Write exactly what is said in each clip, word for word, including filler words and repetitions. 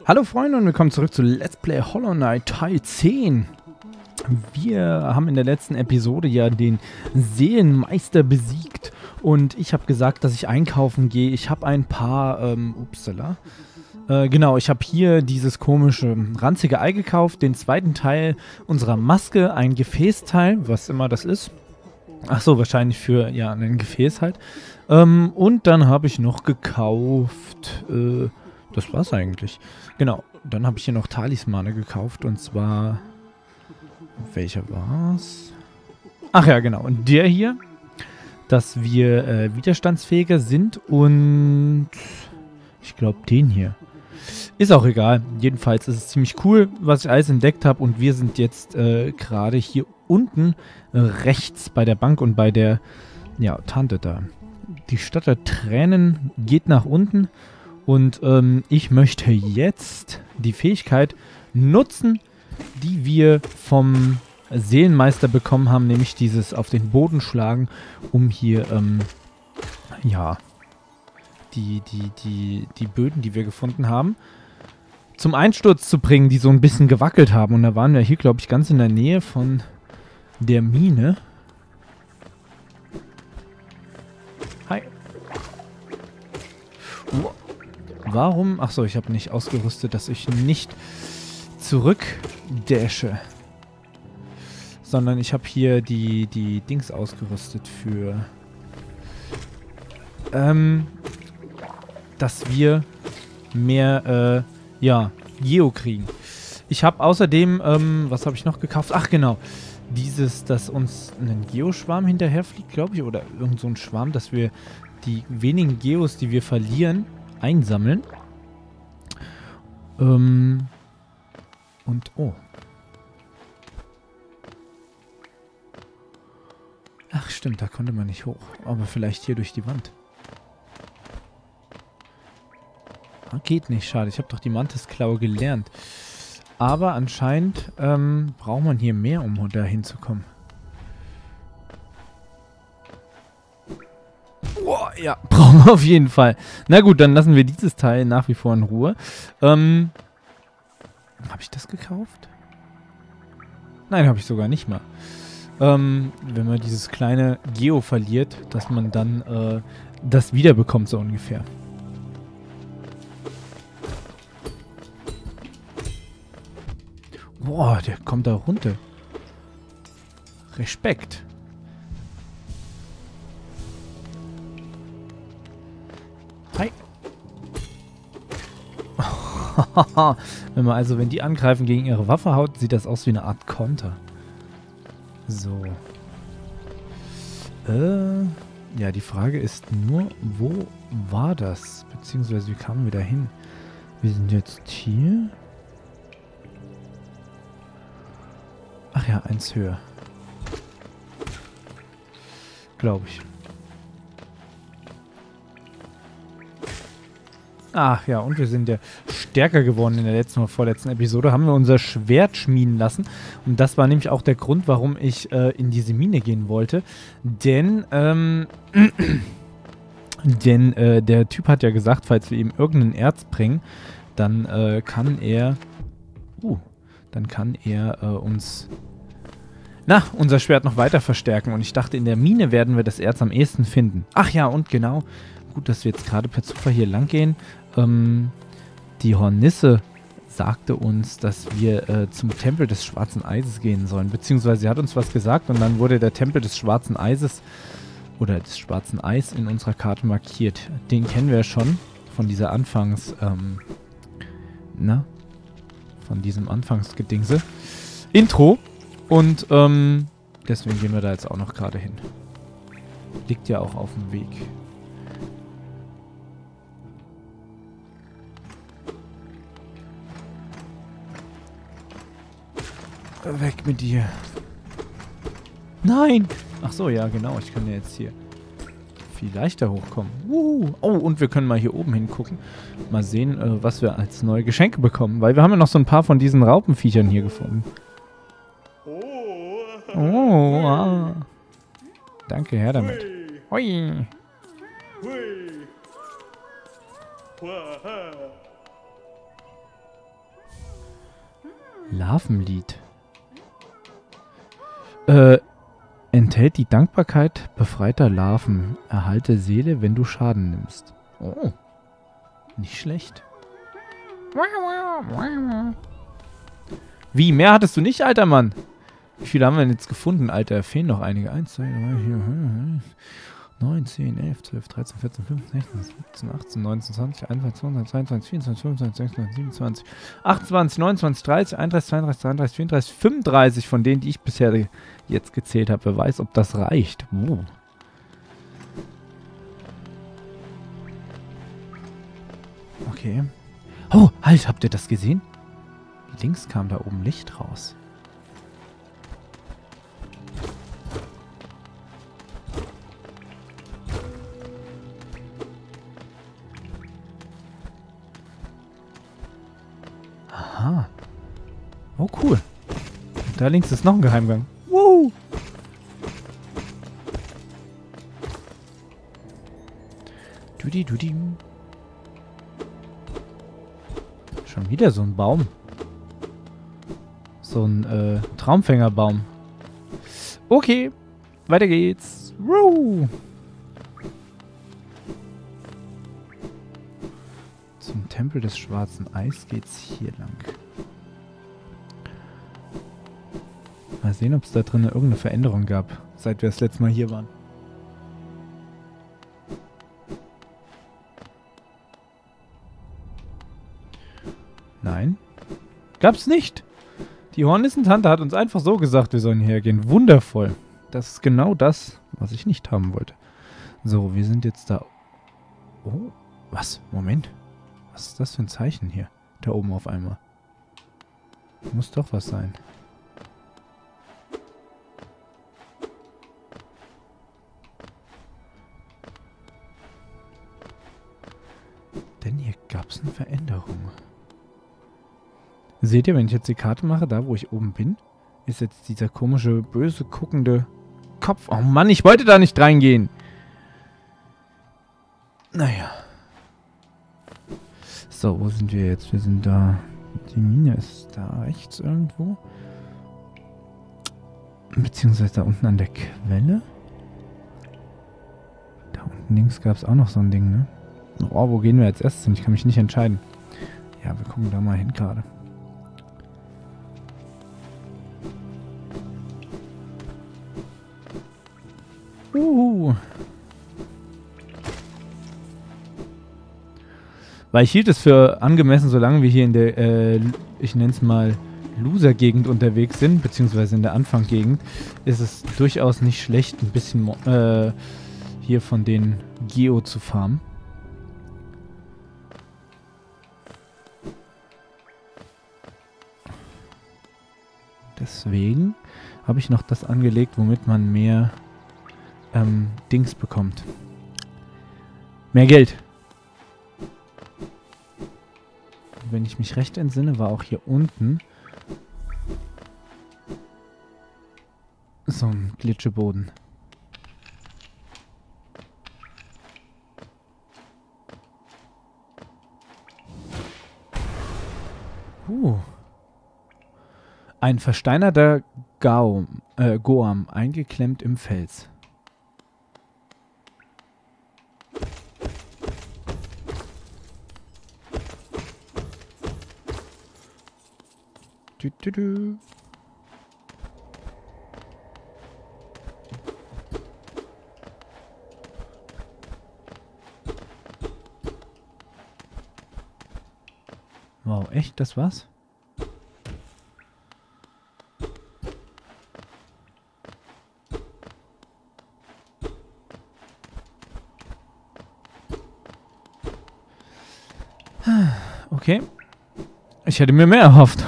Hallo Freunde und willkommen zurück zu Let's Play Hollow Knight Teil zehn. Wir haben in der letzten Episode ja den Seelenmeister besiegt und ich habe gesagt, dass ich einkaufen gehe. Ich habe ein paar, ähm, upsala. Äh, genau, ich habe hier dieses komische ranzige Ei gekauft, den zweiten Teil unserer Maske, ein Gefäßteil, was immer das ist. Ach so, wahrscheinlich für, ja, ein Gefäß halt. Ähm, und dann habe ich noch gekauft, äh, das war's eigentlich. Genau, dann habe ich hier noch Talismane gekauft und zwar, welcher war's? Ach ja, genau, und der hier, dass wir äh, widerstandsfähiger sind und ich glaube den hier. Ist auch egal, jedenfalls ist es ziemlich cool, was ich alles entdeckt habe und wir sind jetzt äh, gerade hier unten äh, rechts bei der Bank und bei der, ja, Tante da. Die Stadt der Tränen geht nach unten. Und ähm, ich möchte jetzt die Fähigkeit nutzen, die wir vom Seelenmeister bekommen haben, nämlich dieses auf den Boden schlagen, um hier, ähm, ja, die, die, die, die Böden, die wir gefunden haben, zum Einsturz zu bringen, die so ein bisschen gewackelt haben. Und da waren wir hier, glaube ich, ganz in der Nähe von der Mine. Hi. Wow. Warum? Achso, ich habe nicht ausgerüstet, dass ich nicht zurückdashe. Sondern ich habe hier die, die Dings ausgerüstet für... Ähm, dass wir mehr, äh, ja, Geo kriegen. Ich habe außerdem, ähm, was habe ich noch gekauft? Ach, genau. Dieses, dass uns ein Geoschwarm hinterherfliegt, glaube ich. Oder irgend so ein Schwarm, dass wir die wenigen Geos, die wir verlieren, einsammeln. Ähm. Und, oh. Ach, stimmt, da konnte man nicht hoch. Aber vielleicht hier durch die Wand. Ah, geht nicht, schade. Ich habe doch die Mantisklaue gelernt. Aber anscheinend ähm, braucht man hier mehr, um da hinzukommen. Boah, ja, brauchen wir auf jeden Fall. Na gut, dann lassen wir dieses Teil nach wie vor in Ruhe. Ähm, habe ich das gekauft? Nein, habe ich sogar nicht mal. Ähm, wenn man dieses kleine Geo verliert, dass man dann äh, das wiederbekommt, so ungefähr. Boah, der kommt da runter. Respekt. Hi. Wenn man also, wenn die angreifen gegen ihre Waffe haut, sieht das aus wie eine Art Konter. So. Äh, ja, die Frage ist nur, wo war das? Beziehungsweise, wie kamen wir da hin? Wir sind jetzt hier. Ach ja, eins höher. Glaube ich. Ach ja, und wir sind ja stärker geworden in der letzten oder vorletzten Episode. Haben wir unser Schwert schmieden lassen. Und das war nämlich auch der Grund, warum ich äh, in diese Mine gehen wollte. Denn, ähm, denn äh, der Typ hat ja gesagt, falls wir ihm irgendein Erz bringen, dann äh, kann er, uh, dann kann er äh, uns, na, unser Schwert noch weiter verstärken. Und ich dachte, in der Mine werden wir das Erz am ehesten finden. Ach ja, und genau. Gut, dass wir jetzt gerade per Zufall hier lang gehen. Ähm, die Hornisse sagte uns, dass wir äh, zum Tempel des Schwarzen Eises gehen sollen. Beziehungsweise sie hat uns was gesagt und dann wurde der Tempel des Schwarzen Eises oder des Schwarzen Eis in unserer Karte markiert. Den kennen wir ja schon von dieser Anfangs... Ähm, na? Von diesem Anfangsgedingse. Intro. Und ähm, deswegen gehen wir da jetzt auch noch gerade hin. Liegt ja auch auf dem Weg. Weg mit dir. Nein! Ach so, ja, genau. Ich kann ja jetzt hier viel leichter hochkommen. Uh, oh, und wir können mal hier oben hingucken. Mal sehen, äh, was wir als neue Geschenke bekommen. Weil wir haben ja noch so ein paar von diesen Raupenviechern hier gefunden. Oh, ah. Danke, her damit. Hui. Larvenlied. Äh, enthält die Dankbarkeit befreiter Larven. Erhalte Seele, wenn du Schaden nimmst. Oh. Nicht schlecht. Wie? Mehr hattest du nicht, alter Mann? Wie viele haben wir denn jetzt gefunden, Alter? Fehlen noch einige. eins, zwei, drei, vier, fünf, neun, zehn, elf, zwölf, dreizehn, vierzehn, fünfzehn, sechzehn, siebzehn, achtzehn, neunzehn, zwanzig, einundzwanzig, zweiundzwanzig, vierundzwanzig, fünfundzwanzig, sechsundzwanzig, siebenundzwanzig, achtundzwanzig, neunundzwanzig, dreißig, einunddreißig, zweiunddreißig, dreiunddreißig, vierunddreißig, fünfunddreißig von denen, die ich bisher jetzt gezählt habe. Wer weiß, ob das reicht. Oh. Okay. Oh, halt, habt ihr das gesehen? Links kam da oben Licht raus. Aha. Oh, cool. Da links ist noch ein Geheimgang. Woo! Dudi, dudi. Schon wieder so ein Baum. So ein äh, Traumfängerbaum. Okay, weiter geht's. Woo! Zum Tempel des schwarzen Eis geht's hier lang. Mal sehen, ob es da drin irgendeine Veränderung gab, seit wir das letzte Mal hier waren. Nein. Gab's nicht. Die Hornissentante hat uns einfach so gesagt, wir sollen hergehen. Wundervoll. Das ist genau das, was ich nicht haben wollte. So, wir sind jetzt da. Oh, was? Moment. Was ist das für ein Zeichen hier? Da oben auf einmal. Muss doch was sein. Denn hier gab es eine Veränderung. Seht ihr, wenn ich jetzt die Karte mache, da wo ich oben bin, ist jetzt dieser komische, böse guckende Kopf. Oh Mann, ich wollte da nicht reingehen. Naja. So, wo sind wir jetzt? Wir sind da. Die Mine ist da rechts irgendwo. Beziehungsweise da unten an der Quelle. Da unten links gab es auch noch so ein Ding, ne? Oh, wo gehen wir jetzt erst hin? Ich kann mich nicht entscheiden. Ja, wir gucken da mal hin gerade. Uhu. Weil ich hielt es für angemessen, solange wir hier in der, äh, ich nenne es mal, Loser-Gegend unterwegs sind, beziehungsweise in der Anfang-Gegend, ist es durchaus nicht schlecht, ein bisschen äh, hier von den Geo zu farmen. Deswegen habe ich noch das angelegt, womit man mehr ähm, Dings bekommt. Mehr Geld. Wenn ich mich recht entsinne, war auch hier unten so ein Glitscheboden. Uh. Ein versteinerter Gaum, äh, Goam, eingeklemmt im Fels. Du, du, du. Wow, echt? Das war's? Okay. Ich hätte mir mehr erhofft.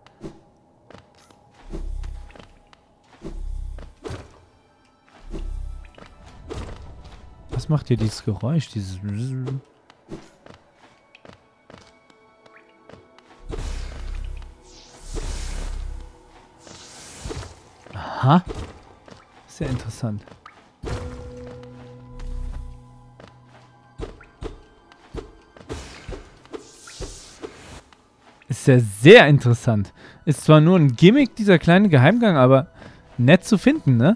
Was macht hier dieses Geräusch? Dieses... Aha. Sehr interessant. Ist ja sehr interessant. Ist zwar nur ein Gimmick, dieser kleine Geheimgang, aber nett zu finden, ne?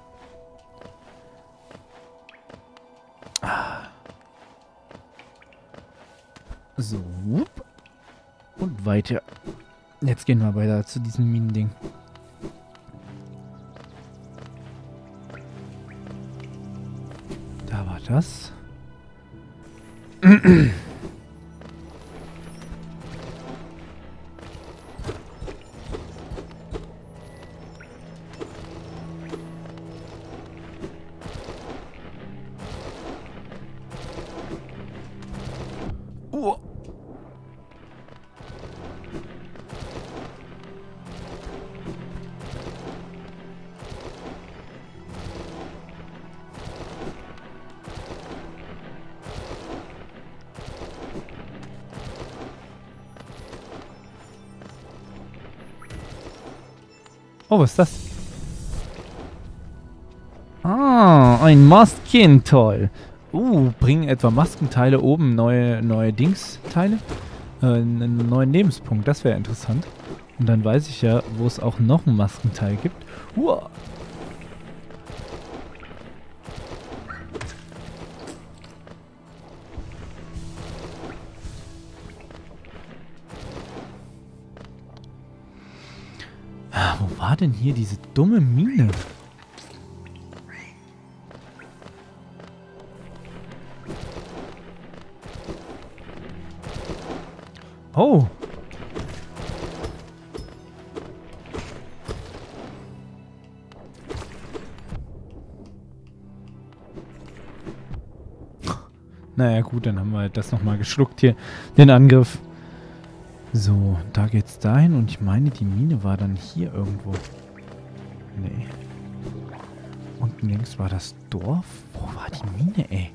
So. Und weiter. Jetzt gehen wir weiter zu diesem Minending. Da war das. Oh. Oh, was ist das? Ah, ein Masken, toll. Uh, bringen etwa Maskenteile oben neue, neue Dingsteile? Äh, einen neuen Lebenspunkt, das wäre interessant. Und dann weiß ich ja, wo es auch noch ein Maskenteil gibt. Uah. Ah, wo war denn hier diese dumme Mine? Oh. Naja gut, dann haben wir halt das nochmal geschluckt hier, den Angriff. So, da geht's dahin und ich meine, die Mine war dann hier irgendwo. Nee. Unten links war das Dorf. Wo war die Mine, ey?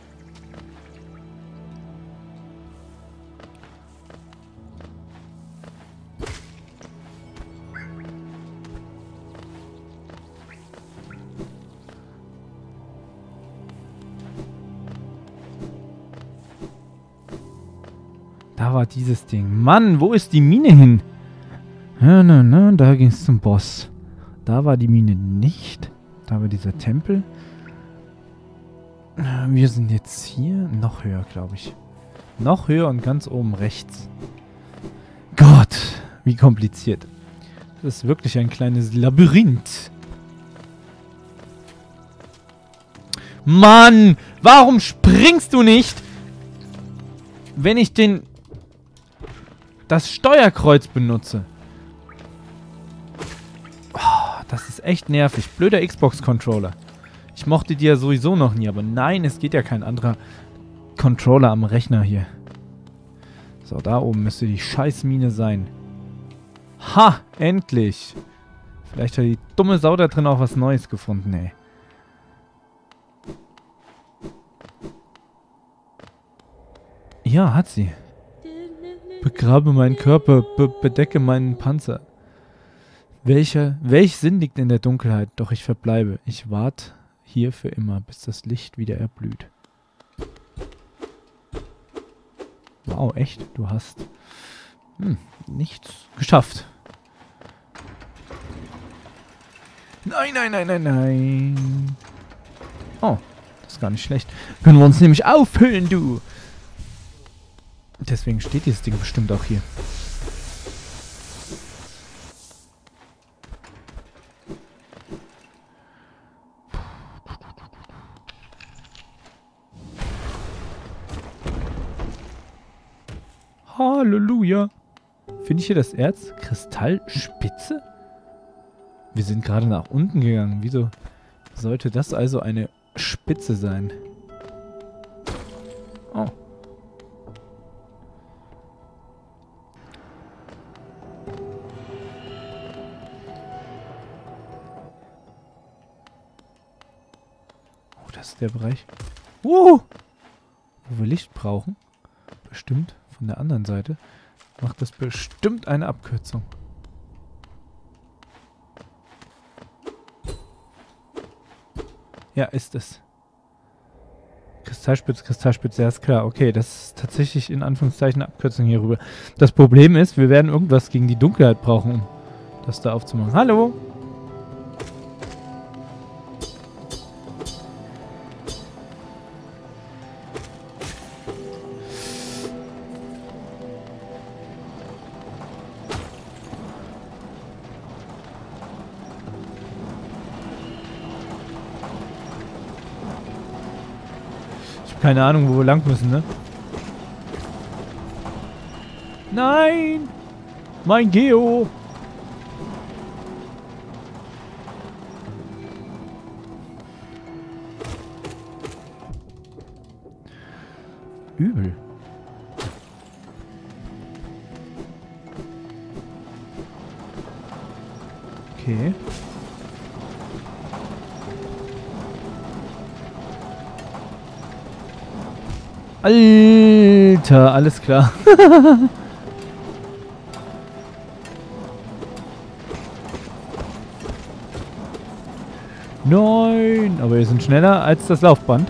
Da war dieses Ding. Mann, wo ist die Mine hin? Ja, na, na, da ging es zum Boss. Da war die Mine nicht. Da war dieser Tempel. Wir sind jetzt hier. Noch höher, glaube ich. Noch höher und ganz oben rechts. Gott, wie kompliziert. Das ist wirklich ein kleines Labyrinth. Mann, warum springst du nicht, wenn ich den... das Steuerkreuz benutze? Oh, das ist echt nervig. Blöder Xbox-Controller. Ich mochte die ja sowieso noch nie, aber nein, es geht ja kein anderer Controller am Rechner hier. So, da oben müsste die Scheißmine sein. Ha, endlich. Vielleicht hat die dumme Sau da drin auch was Neues gefunden, ey. Ja, hat sie. Begrabe meinen Körper, be bedecke meinen Panzer. Welcher, welch Sinn liegt in der Dunkelheit? Doch ich verbleibe. Ich warte hier für immer, bis das Licht wieder erblüht. Wow, echt? Du hast hm, nichts geschafft. Nein, nein, nein, nein, nein. Oh, das ist gar nicht schlecht. Können wir uns nämlich auffüllen, du. Deswegen steht dieses Ding bestimmt auch hier. Halleluja. Finde ich hier das Erz? Kristallspitze? Wir sind gerade nach unten gegangen. Wieso sollte das also eine Spitze sein? Oh. Oh, das ist der Bereich. Uh, wo wir Licht brauchen. Bestimmt von der anderen Seite. Macht das bestimmt eine Abkürzung. Ja, ist es. Kristallspitze, Kristallspitze, ja ist klar. Okay, das ist tatsächlich in Anführungszeichen eine Abkürzung hier rüber. Das Problem ist, wir werden irgendwas gegen die Dunkelheit brauchen, um das da aufzumachen. Hallo? Keine Ahnung, wo wir lang müssen, ne? Nein! Mein Geo! Übel. Okay. Alter, alles klar. Nein, aber wir sind schneller als das Laufband.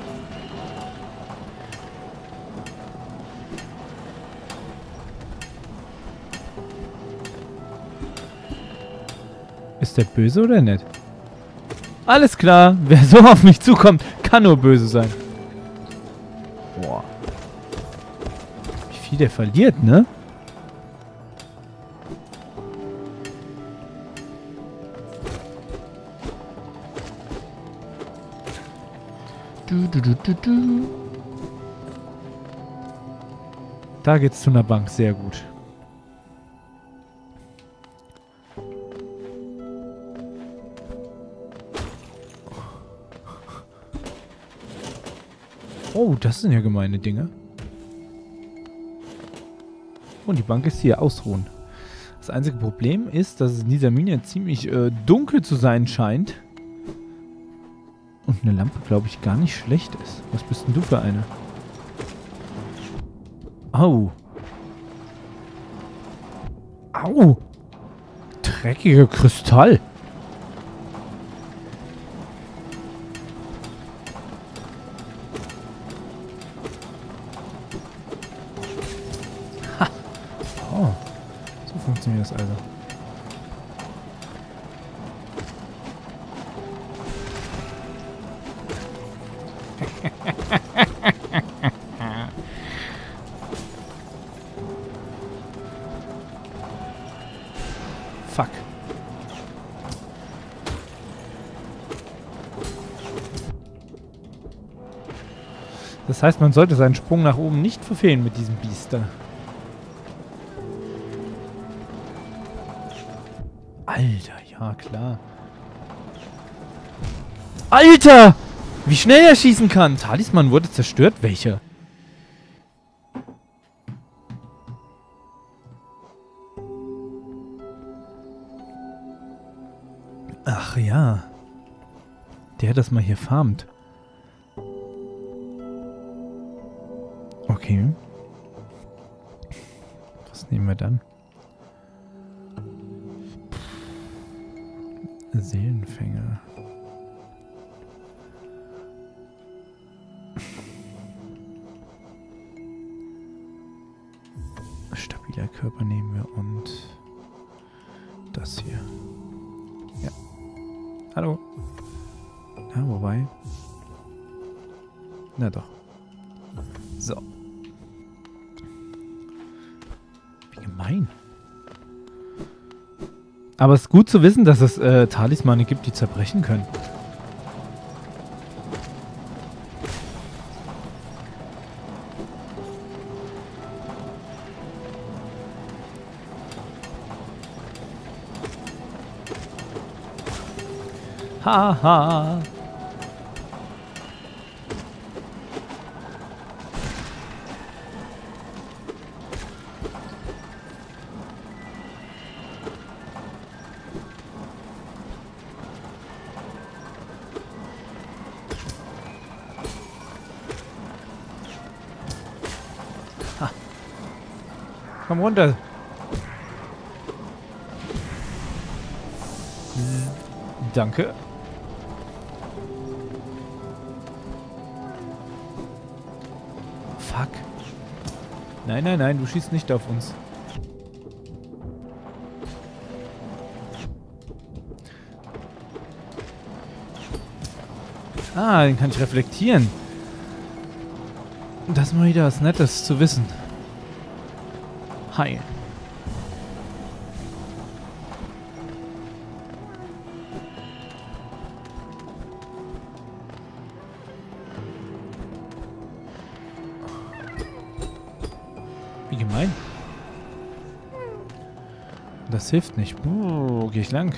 Ist der böse oder nett? Alles klar, wer so auf mich zukommt, kann nur böse sein. Boah. Wie viel der verliert, ne? Du, du, du, du, du. Da geht's zu einer Bank, sehr gut. Oh, das sind ja gemeine Dinge. Und die Bank ist hier, ausruhen. Das einzige Problem ist, dass es in dieser Mine ziemlich äh, dunkel zu sein scheint. Und eine Lampe, glaube ich, gar nicht schlecht ist. Was bist denn du für eine? Au. Au. Dreckiger Kristall. Ha. Oh. So funktioniert das also. Fuck. Das heißt, man sollte seinen Sprung nach oben nicht verfehlen mit diesem Biest da. Alter, ja klar. Alter! Wie schnell er schießen kann! Talisman wurde zerstört? Welcher? Ach ja. Der das mal hier farmt. Okay. Was nehmen wir dann? Seelenfänger. Stabiler Körper nehmen wir und das hier. Ja. Hallo. Ja, wobei. Na doch. So. Wie gemein. Aber es ist gut zu wissen, dass es äh, Talismane gibt, die zerbrechen können. Haha. Ha. Komm runter. Danke. Nein, nein, nein, du schießt nicht auf uns. Ah, den kann ich reflektieren. Das ist mal wieder was Nettes zu wissen. Hi. Wie gemein. Das hilft nicht. Wo gehe ich lang?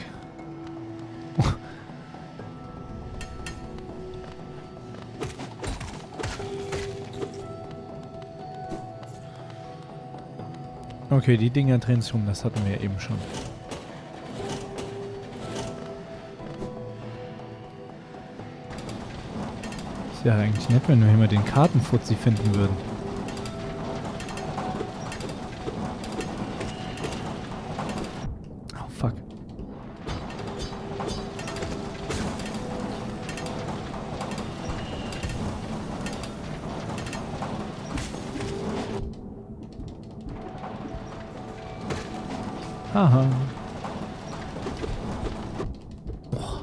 Okay, die Dinger drehen sich um, das hatten wir ja eben schon. Das wäre eigentlich nett, wenn wir hier mal den Kartenfuzzi finden würden. Oh, fuck. Haha. Boah.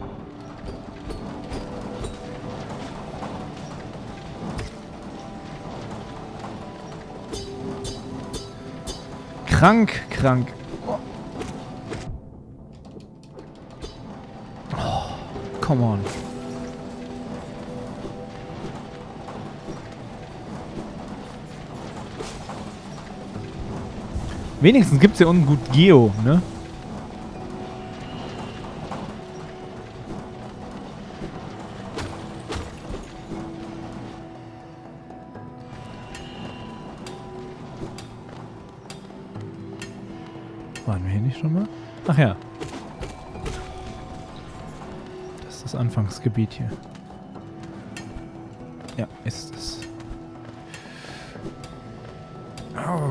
Krank, krank. Oh. Oh, come on. Wenigstens gibt es hier unten gut Geo, ne? Waren wir hier nicht schon mal? Ach ja. Das ist das Anfangsgebiet hier. Ja, ist es. Oh.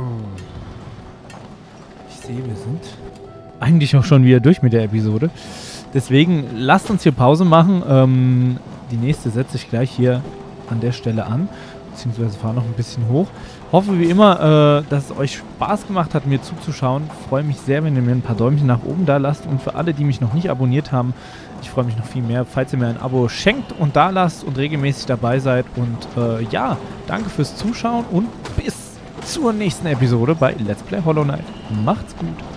Wir sind eigentlich auch schon wieder durch mit der Episode. Deswegen lasst uns hier Pause machen. Ähm, die nächste setze ich gleich hier an der Stelle an. Beziehungsweise fahre noch ein bisschen hoch. Hoffe wie immer, äh, dass es euch Spaß gemacht hat, mir zuzuschauen. Freue mich sehr, wenn ihr mir ein paar Däumchen nach oben da lasst. Und für alle, die mich noch nicht abonniert haben, ich freue mich noch viel mehr, falls ihr mir ein Abo schenkt und da lasst und regelmäßig dabei seid. Und äh, ja, danke fürs Zuschauen und bis zur nächsten Episode bei Let's Play Hollow Knight. Macht's gut.